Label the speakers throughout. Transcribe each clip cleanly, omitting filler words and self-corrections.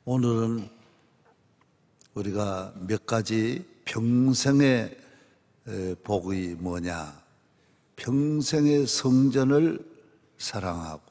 Speaker 1: 오늘은 우리가 몇 가지 평생의 복이 뭐냐? 평생의 성전을 사랑하고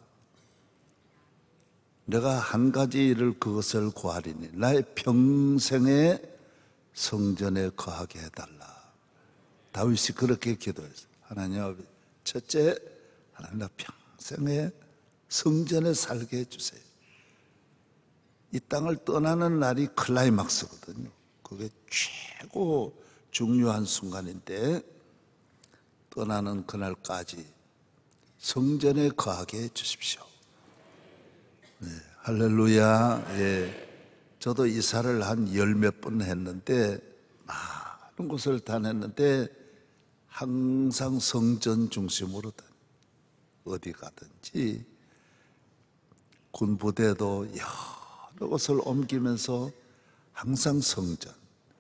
Speaker 1: 내가 한 가지 일을 그것을 구하리니 나의 평생의 성전에 거하게 해달라. 다윗이 그렇게 기도했어요. 하나님 아버지, 첫째, 하나님 나 평생의 성전에 살게 해주세요. 이 땅을 떠나는 날이 클라이막스거든요. 그게 최고 중요한 순간인데 떠나는 그날까지 성전에 거하게 해주십시오. 네, 할렐루야. 예, 저도 이사를 한 열 몇 번 했는데 많은 곳을 다녔는데 항상 성전 중심으로 어디 가든지 군부대도 여러 곳을 옮기면서 항상 성전,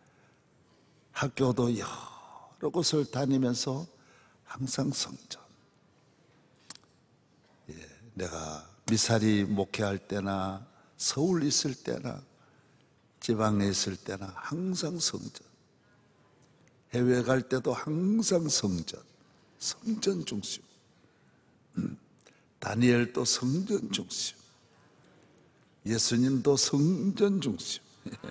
Speaker 1: 학교도 여러 곳을 다니면서 항상 성전. 예, 내가 미사리 목회할 때나 서울 있을 때나 지방에 있을 때나 항상 성전, 해외 갈 때도 항상 성전, 성전 중심. 다니엘도 성전 중심, 예수님도 성전 중심.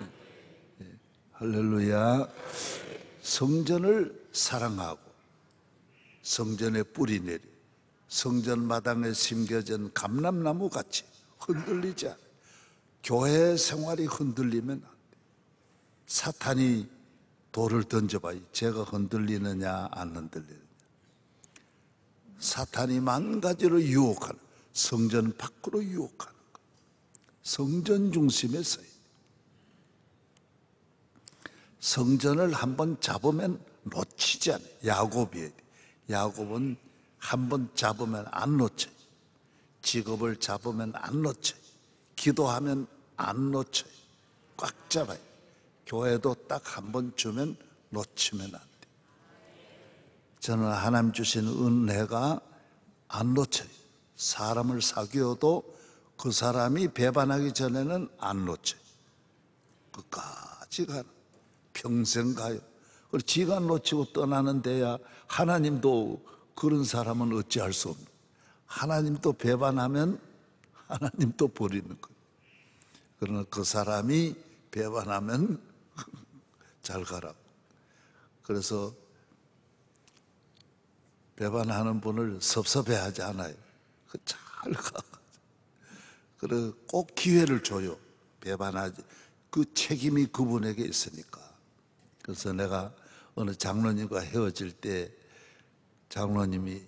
Speaker 1: 할렐루야. 성전을 사랑하고 성전에 뿌리 내리 성전 마당에 심겨진 감람나무 같이 흔들리지 않아요. 교회 생활이 흔들리면 안 돼. 사탄이 돌을 던져봐요. 제가 흔들리느냐 안 흔들리느냐. 사탄이 만 가지로 유혹하는, 성전 밖으로 유혹하는 것. 성전 중심에 서요. 성전을 한번 잡으면 놓치지 않아요. 야곱은 한번 잡으면 안 놓쳐요. 직업을 잡으면 안 놓쳐요. 기도하면 안 놓쳐요. 꽉 잡아요. 교회도 딱 한 번 주면 놓치면 안 돼요. 저는 하나님 주신 은혜가 안 놓쳐요. 사람을 사귀어도 그 사람이 배반하기 전에는 안 놓쳐요. 끝까지 가는, 평생 가요. 그리고 지가 놓치고 떠나는 데야 하나님도 그런 사람은 어찌할 수 없는, 하나님도 배반하면 하나님도 버리는 거예요. 그러나 그 사람이 배반하면 잘 가라고. 그래서 배반하는 분을 섭섭해하지 않아요. 잘 가. 그래 꼭 기회를 줘요. 배반하지. 그 책임이 그분에게 있으니까. 그래서 내가 어느 장로님과 헤어질 때 장로님이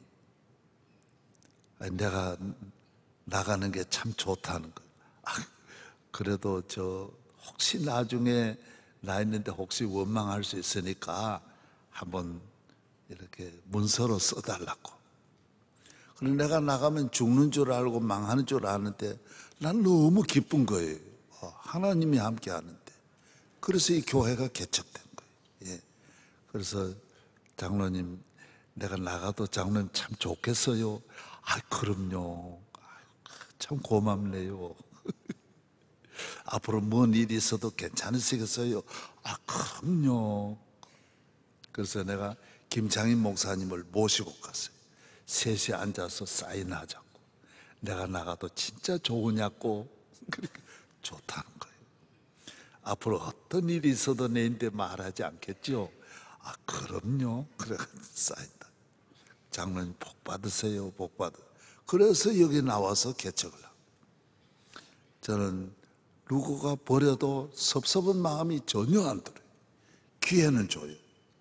Speaker 1: 내가 나가는 게 참 좋다는 거예요. 그래도 혹시 나중에 나 있는데 혹시 원망할 수 있으니까 한번 이렇게 문서로 써달라고. 그런데 내가 나가면 죽는 줄 알고 망하는 줄 아는데 난 너무 기쁜 거예요. 하나님이 함께 하는데. 그래서 이 교회가 개척된 거예요. 예. 그래서 장로님, 내가 나가도 장로님 참 좋겠어요. 그럼요. 참 고맙네요. 앞으로 뭔 일이 있어도 괜찮으시겠어요? 그럼요. 그래서 내가 김창인 목사님을 모시고 갔어요. 셋이 앉아서 사인하자고. 내가 나가도 진짜 좋으냐고. 그러니까 좋다는 거예요. 앞으로 어떤 일이 있어도 내인데 말하지 않겠죠? 그럼요. 그래 사인다. 장로님 복 받으세요. 복 받으. 그래서 여기 나와서 개척을 하고. 저는 누구가 버려도 섭섭한 마음이 전혀 안 들어요. 기회는 줘요.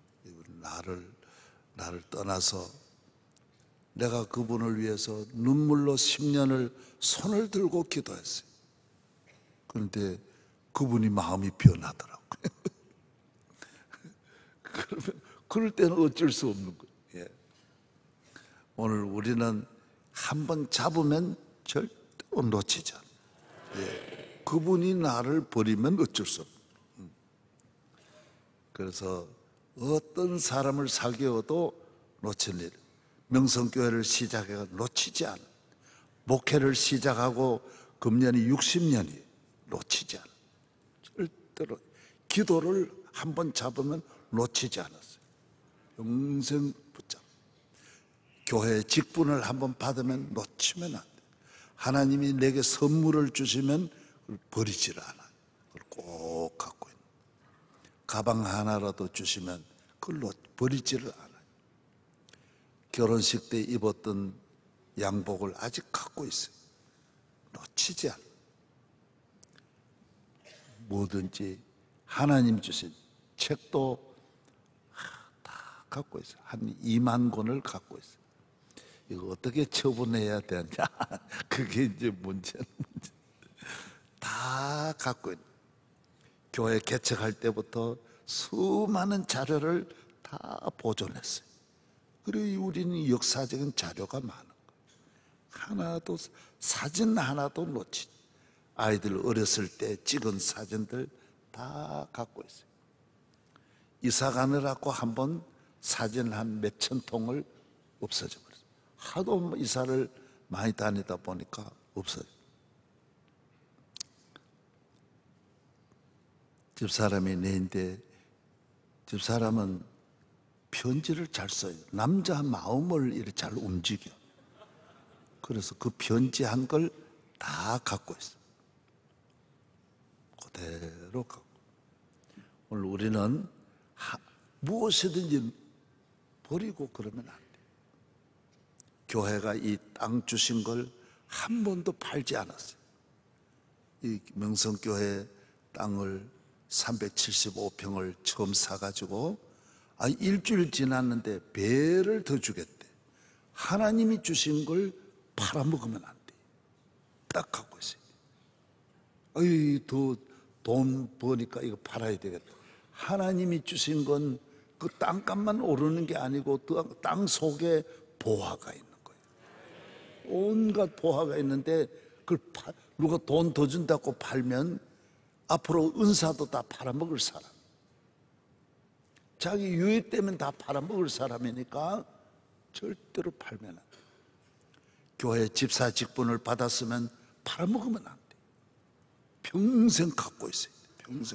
Speaker 1: 나를 떠나서 내가 그분을 위해서 눈물로 10년을 손을 들고 기도했어요. 그런데 그분이 마음이 변하더라고요. 그럴 때는 어쩔 수 없는 거예요. 예. 오늘 우리는 한번 잡으면 절대로 놓치지 않아요. 예. 그분이 나를 버리면 어쩔 수 없어요. 그래서 어떤 사람을 사귀어도 놓칠 일, 명성교회를 시작해서 놓치지 않아. 목회를 시작하고 금년이 60년이 놓치지 않아. 절대로 기도를 한번 잡으면 놓치지 않았어요. 평생 붙잡. 교회 직분을 한번 받으면 놓치면 안 돼. 하나님이 내게 선물을 주시면 그걸 버리지를 않아요. 그걸 꼭 갖고 있는. 가방 하나라도 주시면 그걸 버리지를 않아요. 결혼식 때 입었던 양복을 아직 갖고 있어요. 놓치지 않아요. 뭐든지 하나님 주신 책도 다 갖고 있어요. 한 2만 권을 갖고 있어요. 이거 어떻게 처분해야 되냐? 그게 이제 문제는 다 갖고 있는. 교회 개척할 때부터 수많은 자료를 다 보존했어요. 그리고 우리는 역사적인 자료가 많은 거예요. 하나도, 사진 하나도 놓치지. 아이들 어렸을 때 찍은 사진들 다 갖고 있어요. 이사 가느라고 한번 사진 한 몇천 통을 없어져 버렸어요. 하도 이사를 많이 다니다 보니까 없어요. 집사람이 내인데, 집사람은 편지를 잘 써요. 남자 마음을 이렇게 잘 움직여. 그래서 그 편지 한 걸 다 갖고 있어요. 그대로 갖고. 오늘 우리는 무엇이든지 버리고 그러면 안 돼요. 교회가 이 땅 주신 걸 한 번도 팔지 않았어요. 이 명성교회 땅을 375평을 처음 사가지고 일주일 지났는데 배를 더 주겠대. 하나님이 주신 걸 팔아먹으면 안 돼. 딱 갖고 있어요. 더 돈 버니까 이거 팔아야 되겠다. 하나님이 주신 건 그 땅값만 오르는 게 아니고 땅 속에 보화가 있는 거예요. 온갖 보화가 있는데 그걸 누가 돈 더 준다고 팔면 앞으로 은사도 다 팔아먹을 사람. 자기 유익 때문에 다 팔아먹을 사람이니까 절대로 팔면 안 돼. 교회 집사 직분을 받았으면 팔아먹으면 안 돼. 평생 갖고 있어야 돼. 평생.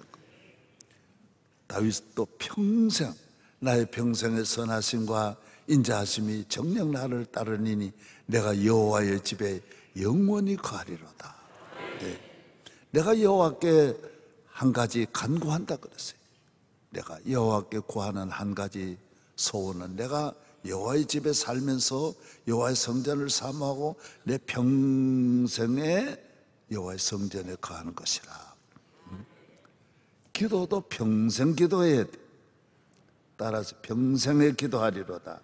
Speaker 1: 다윗도 평생 나의 평생의 선하심과 인자하심이 정녕 나를 따르니니 내가 여호와의 집에 영원히 거하리로다. 네. 내가 여호와께 한 가지 간구한다 그랬어요. 내가 여호와께 구하는 한 가지 소원은 내가 여호와의 집에 살면서 여호와의 성전을 사모하고 내 평생에 여호와의 성전에 거하는 것이라. 기도도 평생 기도해야 돼. 따라서 평생에 기도하리로다.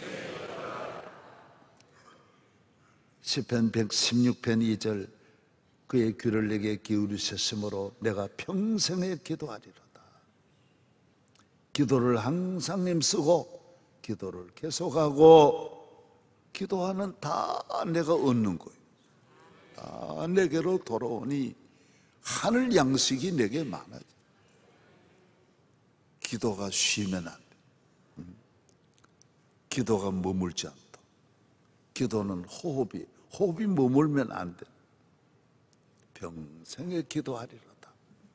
Speaker 1: 시편 116편 2절 그의 귀를 내게 기울이셨으므로 내가 평생에 기도하리로다. 기도를 항상 힘쓰고 기도를 계속하고 기도하는 다 내가 얻는 거예요. 다 내게로 돌아오니 하늘 양식이 내게 많아져. 기도가 쉬면 안 돼. 기도가 머물지 않다. 기도는 호흡이 머물면 안 돼. 평생에 기도하리로다.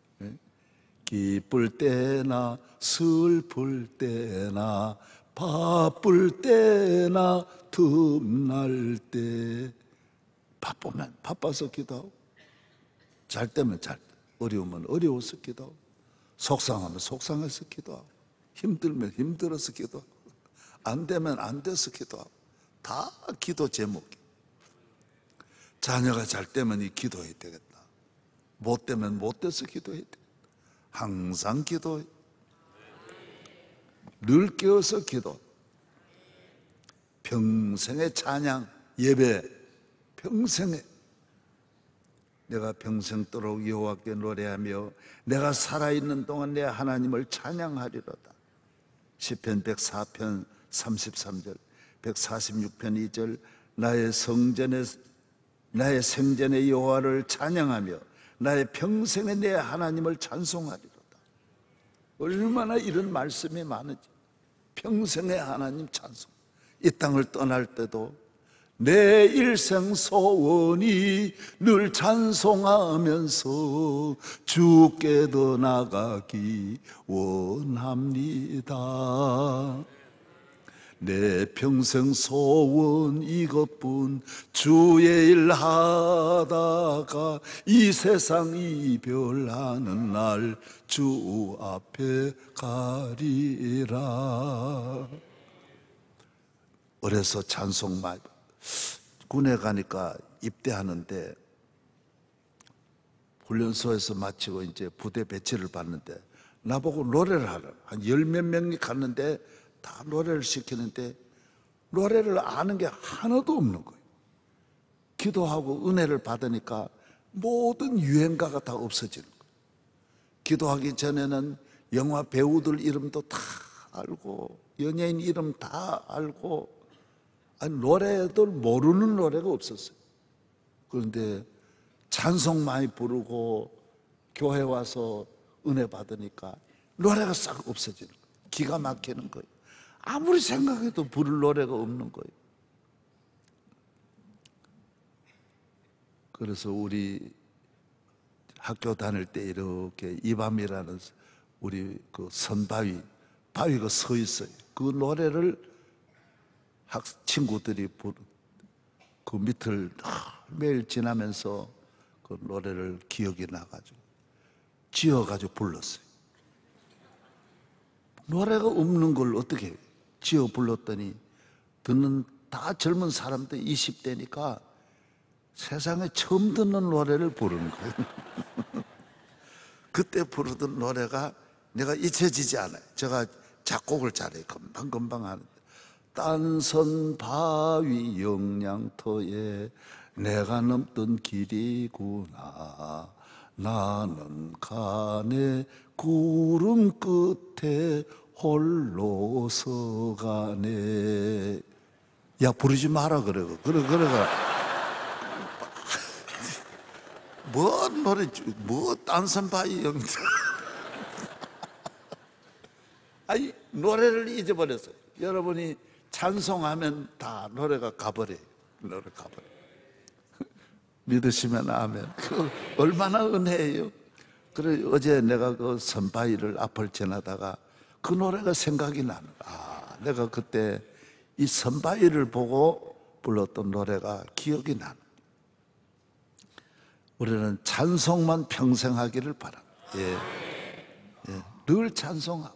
Speaker 1: 기쁠 때나 슬플 때나 바쁠 때나 틈날 때 바쁘면 바빠서 기도하고 잘 때면 잘 때 어려우면 어려워서 기도하고 속상하면 속상해서 기도하고 힘들면 힘들어서 기도하고 안 되면 안 돼서 기도하고 다 기도 제목이에요. 자녀가 잘 되면 기도해야 되겠다. 못 되면 못 돼서 기도해야 되겠다. 항상 기도해. 늘 깨어서 기도. 평생의 찬양, 예배, 평생에 내가 평생도록 여호와께 노래하며 내가 살아있는 동안 내 하나님을 찬양하리로다. 시편 104편 33절 146편 2절 나의 생전에 여호와를 찬양하며 나의 평생에 내 하나님을 찬송하리로다. 얼마나 이런 말씀이 많은지. 평생에 하나님 찬송. 이 땅을 떠날 때도 내 일생 소원이 늘 찬송하면서 주께 더 나가기 원합니다. 내 평생 소원 이것뿐, 주의 일 하다가 이 세상 이별하는 날 주 앞에 가리라. 어려서 찬송 많이, 군에 가니까 입대하는데 훈련소에서 마치고 이제 부대 배치를 받는데 나보고 노래를 하라. 한 열 몇 명이 갔는데 다 노래를 시키는데 노래를 아는 게 하나도 없는 거예요. 기도하고 은혜를 받으니까 모든 유행가가 다 없어지는 거예요. 기도하기 전에는 영화 배우들 이름도 다 알고 연예인 이름 다 알고, 아니 노래들 모르는 노래가 없었어요. 그런데 찬송 많이 부르고 교회 와서 은혜 받으니까 노래가 싹 없어지는 거예요. 기가 막히는 거예요. 아무리 생각해도 부를 노래가 없는 거예요. 그래서 우리 학교 다닐 때 이렇게 이밤이라는 우리 그 바위가 서 있어요. 그 노래를 친구들이 그 밑을 매일 지나면서 그 노래를 기억이 나가지고 지어가지고 불렀어요. 노래가 없는 걸 어떻게 지어 불렀더니 듣는 다 젊은 사람들 20대니까 세상에 처음 듣는 노래를 부르는 거예요. 그때 부르던 노래가 내가 잊혀지지 않아요. 제가 작곡을 잘해요. 금방금방 하는데, 딴선 바위 영양터에 내가 넘던 길이구나, 나는 가네 구름 끝에 홀로 서가네. 야, 부르지 마라 그래. 그래가 뭐 노래, 뭐 딴선 바위 영양. 아니 노래를 잊어버렸어요. 여러분이 찬송하면 다 노래가 가버려요. 노래 가버려. 믿으시면 아멘. 얼마나 은혜예요. 그래 어제 내가 그 선바위를 앞을 지나다가 그 노래가 생각이 나는. 내가 그때 이 선바위를 보고 불렀던 노래가 기억이 나는. 우리는 찬송만 평생 하기를 바랍니다. 예. 늘 찬송하고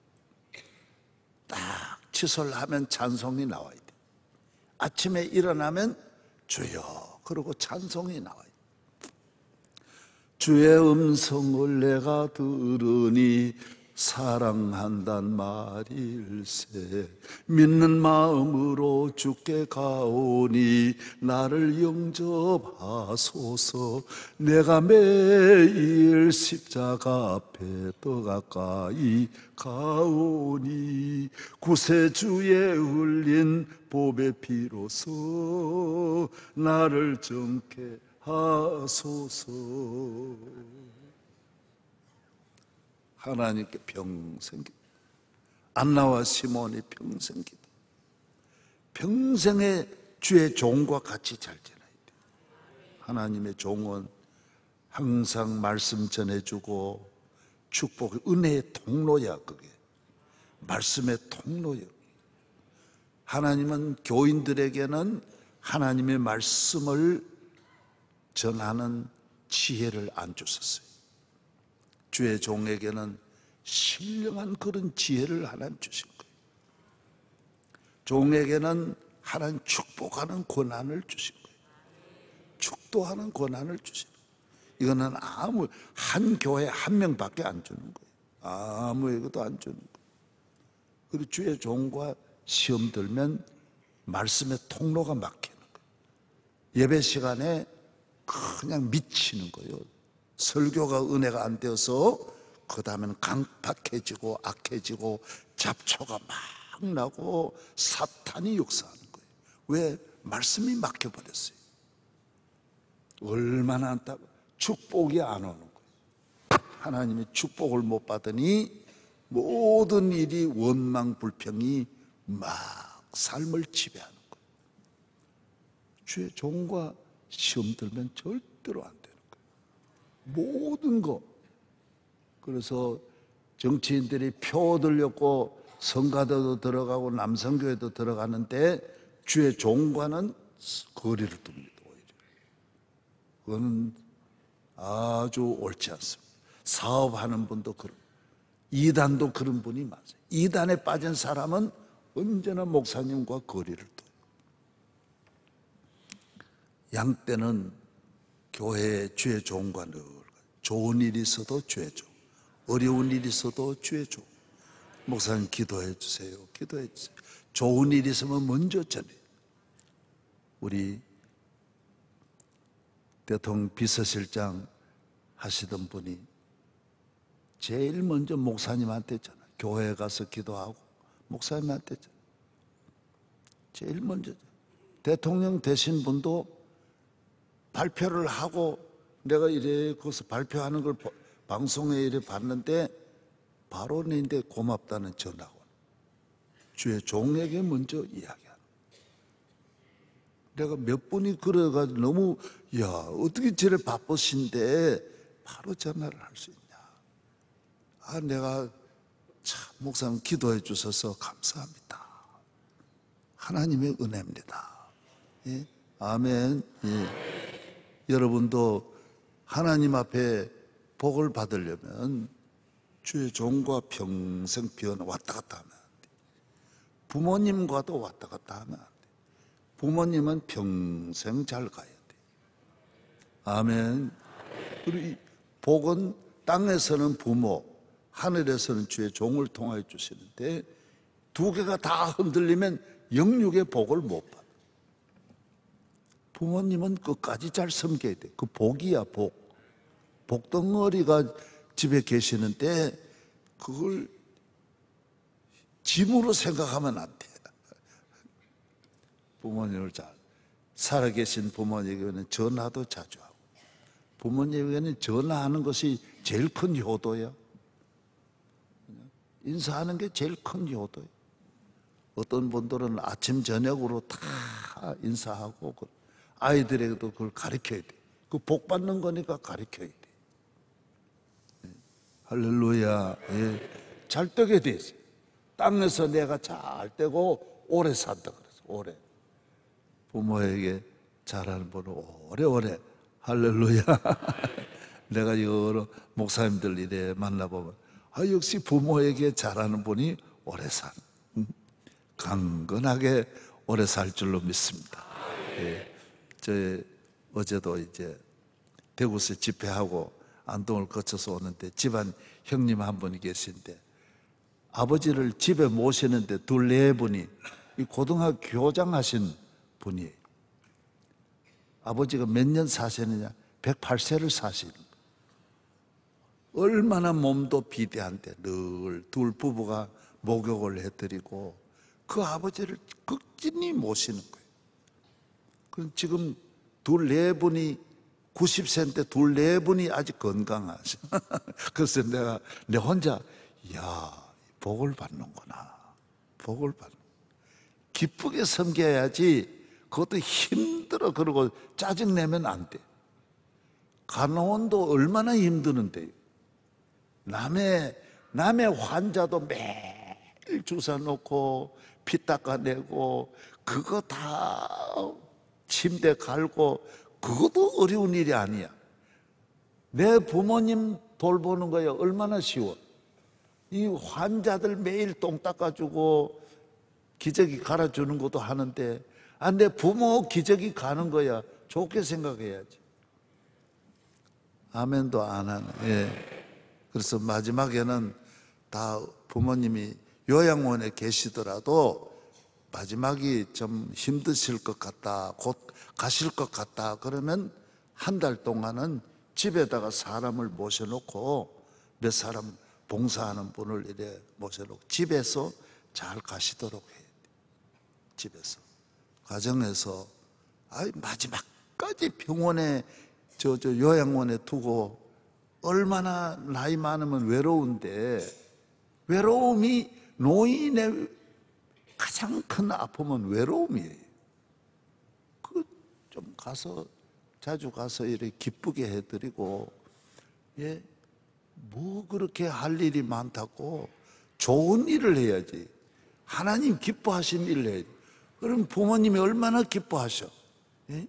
Speaker 1: 딱 취소를 하면 찬송이 나와야 돼. 아침에 일어나면 주여 그러고 찬송이 나와요. 주의 음성을 내가 들으니 사랑한단 말일세. 믿는 마음으로 주께 가오니 나를 영접하소서. 내가 매일 십자가 앞에 더 가까이 가오니 구세주의 흘린 보배 피로써 나를 정케 하소서. 하나님께 평생 기도. 안나와 시몬이 평생 기도. 평생에 주의 종과 같이 잘 지내야 돼. 하나님의 종은 항상 말씀 전해주고 축복, 은혜의 통로야. 그게 말씀의 통로야. 하나님은 교인들에게는 하나님의 말씀을 전하는 지혜를 안 주셨어요. 주의 종에게는 신령한 그런 지혜를 하나님 주신 거예요. 종에게는 하나님 축복하는 권한을 주신 거예요. 축도하는 권한을 주신 거예요. 이거는 한 교회 한 명밖에 안 주는 거예요. 아무에게도 안 주는 거예요. 그리고 주의 종과 시험 들면 말씀의 통로가 막히는 거예요. 예배 시간에 그냥 미치는 거예요. 설교가 은혜가 안 되어서 그 다음에는 강팍해지고 악해지고 잡초가 막 나고 사탄이 역사하는 거예요. 왜? 말씀이 막혀버렸어요. 얼마나 안타까워. 축복이 안 오는 거예요. 하나님의 축복을 못 받으니 모든 일이 원망 불평이 막 삶을 지배하는 거예요. 주의 종과 시험 들면 절대로 안 되는 거예요. 모든 거. 그래서 정치인들이 표 얻으려고 성가대도 들어가고 남성교회도 들어가는데 주의 종과는 거리를 둡니다. 오히려. 그거는 아주 옳지 않습니다. 사업하는 분도 그런, 이단도 그런 분이 많아요. 이단에 빠진 사람은 언제나 목사님과 거리를 둬요. 양 때는 교회에 주의 종과 늘 좋은 일이 있어도 주의 종, 어려운 일이 있어도 주의 종. 목사님 기도해 주세요. 기도해 주세요. 좋은 일이 있으면 먼저 전해요. 우리 대통령 비서실장 하시던 분이 제일 먼저 목사님한테 전화, 교회에 가서 기도하고 목사님한테 전화. 제일 먼저. 대통령 되신 분도 발표를 하고 내가 이래 거기서 발표하는 걸 방송에 이래 봤는데 바로 내인데 고맙다는 전화가 오는. 주의 종에게 먼저 이야기하는. 내가 몇 분이 그래가지고 너무 야 어떻게 저래 바쁘신데 바로 전화를 할 수 있냐. 아 내가 참 목사님 기도해 주셔서 감사합니다. 하나님의 은혜입니다. 예? 아멘. 예. 여러분도 하나님 앞에 복을 받으려면 주의 종과 평생 왔다 갔다 하면 안 돼. 부모님과도 왔다 갔다 하면 안 돼. 부모님은 평생 잘 가야 돼. 아멘. 그리고 복은 땅에서는 부모, 하늘에서는 주의 종을 통하여 주시는데 두 개가 다 흔들리면 영육의 복을 못 받아. 부모님은 끝까지 잘 섬겨야 돼. 그 복이야, 복. 복덩어리가 집에 계시는데 그걸 짐으로 생각하면 안 돼. 부모님을 잘, 살아계신 부모님에게는 전화도 자주 하고, 부모님에게는 전화하는 것이 제일 큰 효도예요. 인사하는 게 제일 큰 효도예요. 어떤 분들은 아침 저녁으로 다 인사하고 아이들에게도 그걸 가르쳐야 돼. 그 복 받는 거니까 가르쳐야 돼. 할렐루야. 예. 잘 되게 돼 있어요. 땅에서 내가 잘 되고 오래 산다 그래서 오래. 부모에게 잘하는 분은 오래오래. 할렐루야. 내가 여러 목사님들 이래 만나보면 아 역시 부모에게 잘하는 분이 오래 산. 강건하게 오래 살 줄로 믿습니다. 예. 저 어제도 이제 대구에서 집회하고 안동을 거쳐서 오는데 집안 형님 한 분이 계신데 아버지를 집에 모시는데 둘 네 분이 이 고등학교 교장 하신 분이에요. 아버지가 몇 년 사시느냐? 108세를 사시는 거예요. 얼마나 몸도 비대한데 늘 둘 부부가 목욕을 해드리고 그 아버지를 극진히 모시는 거예요. 그럼 지금 둘 네 분이 90세인데 둘 네 분이 아직 건강하셔. 그래서 내 혼자 야 복을 받는구나. 복을 받는. 기쁘게 섬겨야지. 그것도 힘들어. 그러고 짜증내면 안 돼. 간호원도 얼마나 힘드는데요. 남의 환자도 매일 주사 놓고 피 닦아내고 그거 다 침대 갈고 그것도 어려운 일이 아니야. 내 부모님 돌보는 거야 얼마나 쉬워. 이 환자들 매일 똥 닦아주고 기저귀 갈아주는 것도 하는데 내 부모 기저귀 가는 거야 좋게 생각해야지. 아멘도 안 하네. 예. 그래서 마지막에는 다 부모님이 요양원에 계시더라도 마지막이 좀 힘드실 것 같다, 곧 가실 것 같다 그러면 한 달 동안은 집에다가 사람을 모셔놓고 몇 사람 봉사하는 분을 이래 모셔놓고 집에서 잘 가시도록 해야 돼. 집에서 가정에서 마지막까지 병원에 저 요양원에 두고 얼마나 나이 많으면 외로운데 외로움이 노인의 가장 큰 아픔은 외로움이에요. 가서 자주 가서 이렇게 기쁘게 해드리고, 예, 뭐 그렇게 할 일이 많다고. 좋은 일을 해야지. 하나님 기뻐하신 일을 해야지. 그럼 부모님이 얼마나 기뻐하셔. 예?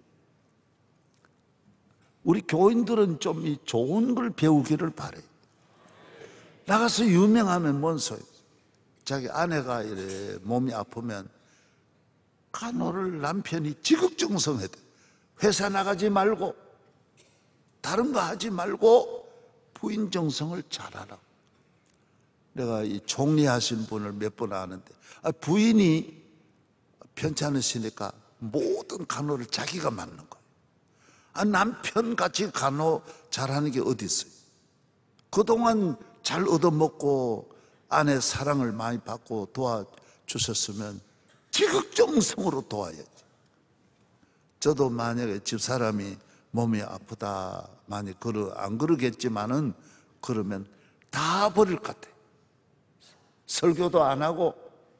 Speaker 1: 우리 교인들은 좀 이 좋은 걸 배우기를 바래. 나가서 유명하면 뭔 소용. 자기 아내가 이래 몸이 아프면 간호를 남편이 지극정성해야 돼. 회사 나가지 말고 다른 거 하지 말고 부인 정성을 잘하라. 내가 이 총리하신 분을 몇 번 아는데, 부인이 편찮으시니까 모든 간호를 자기가 맡는 거예요. 남편같이 간호 잘하는 게 어디 있어요. 그동안 잘 얻어먹고 아내 사랑을 많이 받고 도와주셨으면 지극정성으로 도와야지. 저도 만약에 집사람이 몸이 아프다 많이 안 그러겠지만은 그러면 다 버릴 것 같아요. 설교도 안 하고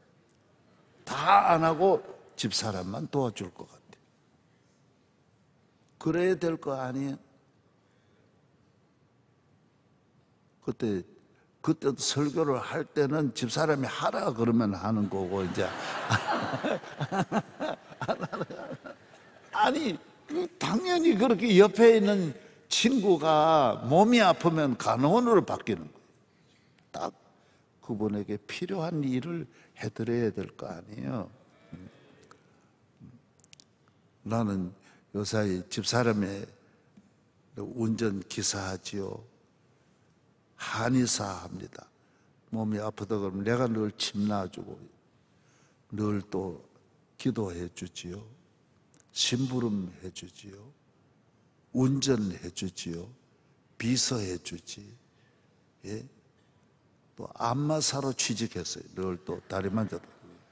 Speaker 1: 다 안 하고 집사람만 도와줄 것 같아요. 그래야 될 거 아니에요? 그때도 설교를 할 때는 집사람이 하라 그러면 하는 거고, 이제 아니 당연히 그렇게 옆에 있는 친구가 몸이 아프면 간호원으로 바뀌는 거예요. 딱 그분에게 필요한 일을 해드려야 될 거 아니에요. 나는 요사이 집사람의 운전기사 하지요. 한의사 합니다. 몸이 아프다 그러면 내가 늘 침 놔주고 늘 또 기도해 주지요. 심부름 해 주지요. 운전해 주지요. 비서해 주지. 예? 또 안마사로 취직했어요. 늘 또 다리만 잡고.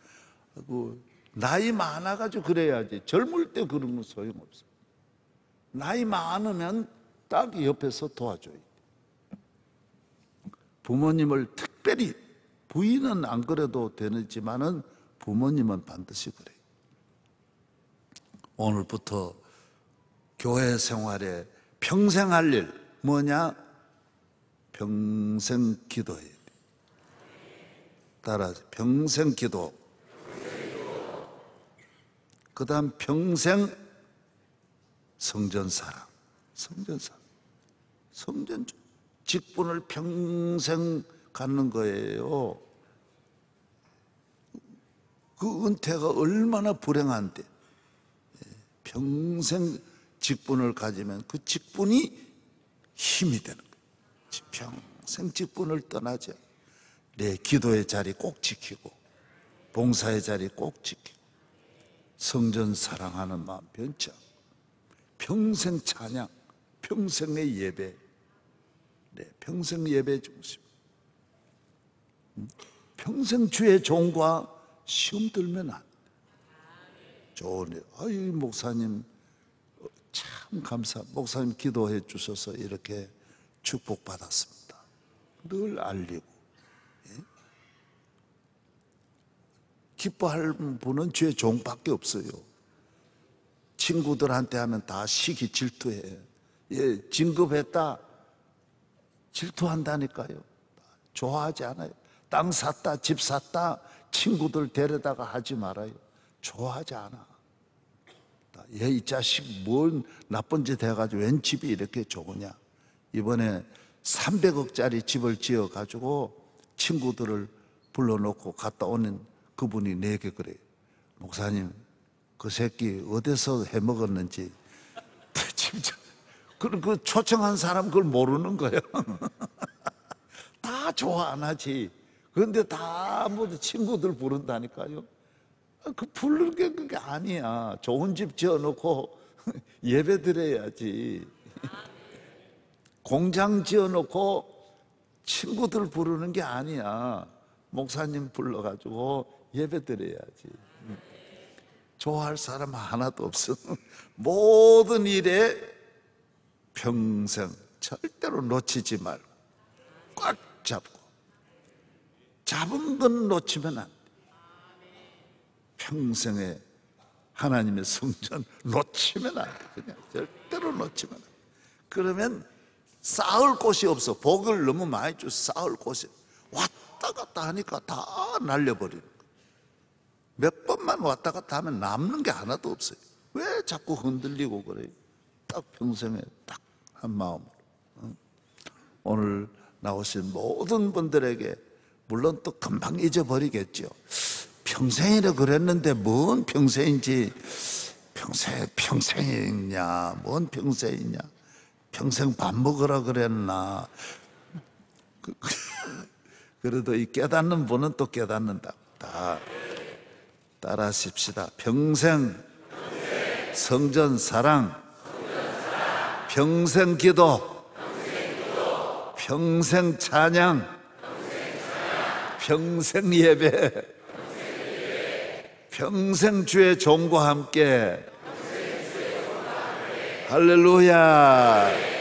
Speaker 1: 나이 많아가지고 그래야지. 젊을 때 그런 건 소용없어. 나이 많으면 딱 옆에서 도와줘야 돼. 부모님을 특별히, 부인은 안 그래도 되지만은 부모님은 반드시 그래요. 오늘부터 교회 생활에 평생 할 일 뭐냐? 평생 기도해야 돼. 따라서 평생 기도. 그 다음 평생 성전 사랑. 성전 직분을 평생 갖는 거예요. 그 은퇴가 얼마나 불행한데. 평생 직분을 가지면 그 직분이 힘이 되는 거예요. 평생 직분을 떠나지. 내 기도의 자리 꼭 지키고 봉사의 자리 꼭 지키고 성전 사랑하는 마음 변치 않고 평생 찬양, 평생의 예배, 평생 예배 중심, 평생 주의 종과 시험 들면 안 돼. 좋은 일. 아유, 목사님 참 목사님 기도해 주셔서 이렇게 축복받았습니다. 늘 알리고. 기뻐할 분은 주의 종밖에 없어요. 친구들한테 하면 다 시기 질투해. 진급했다 질투한다니까요. 좋아하지 않아요. 땅 샀다 집 샀다 친구들 데려다가 하지 말아요. 좋아하지 않아. 이 자식 뭔 나쁜 짓 해가지고 웬 집이 이렇게 좋으냐. 이번에 300억짜리 집을 지어가지고 친구들을 불러놓고 갔다 오는 그분이 내게 그래요. 목사님, 그 새끼 어디서 해먹었는지. 진짜. 그럼 그 초청한 사람 그걸 모르는 거예요. 다 좋아 안 하지. 그런데 다 모두 친구들 부른다니까요. 그 부르는 게 그게 아니야. 좋은 집 지어놓고 예배 드려야지. 공장 지어놓고 친구들 부르는 게 아니야. 목사님 불러가지고 예배 드려야지. 좋아할 사람 하나도 없어. 모든 일에 평생 절대로 놓치지 말고 꽉 잡고, 잡은 건 놓치면 안 돼. 평생에 하나님의 성전 놓치면 안 돼. 그냥 절대로 놓치면 안 돼. 그러면 쌓을 곳이 없어. 복을 너무 많이 줘 쌓을 곳이 왔다 갔다 하니까 다 날려버리는 거예요. 몇 번만 왔다 갔다 하면 남는 게 하나도 없어요. 왜 자꾸 흔들리고 그래요? 딱 평생에 딱 한 마음으로. 오늘 나오신 모든 분들에게 물론 또 금방 잊어버리겠죠. 평생이라 그랬는데 뭔 평생인지, 평생이냐 뭔 평생이냐, 평생 밥 먹으라 그랬나. 그래도 이 깨닫는 분은 또 깨닫는다. 다 따라하십시다. 평생 성전 사랑, 평생 기도, 평생 찬양, 평생 예배, 평생 주의 종과 함께. 할렐루야.